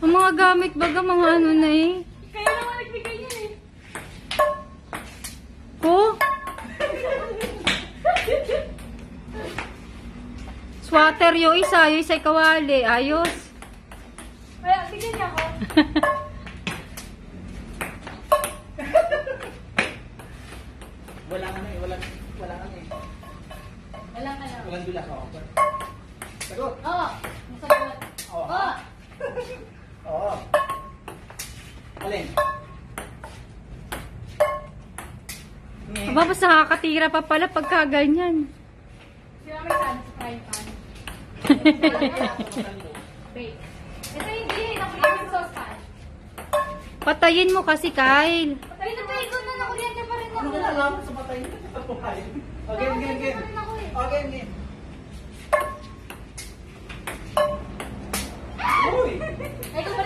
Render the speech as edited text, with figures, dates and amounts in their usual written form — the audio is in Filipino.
Ang mga gamit baga, mga ano na eh. Kaya naman nagbigay niya eh. Ko? Swatter yung isa kawali. Ayos. Kaya, bigyan niya ako. Wala ka na eh, wala ka na eh. Wala ka na. Walang dula ka offer. Sagot! Oo. Masagot. Oo. Oo. Oo. Alin? Aba, basta nakakatira pa pala pagka ganyan. Sila may pan sa frying pan. Bake. Ito hindi. Nakulihan sa saucepan. Patayin mo kasi, Kyle. Patay na tayo ko na nakulihan niya pa rin ako. Ano ka alam sa patay niya? Okay, game. Okay, game. Uy! Ay, ito pa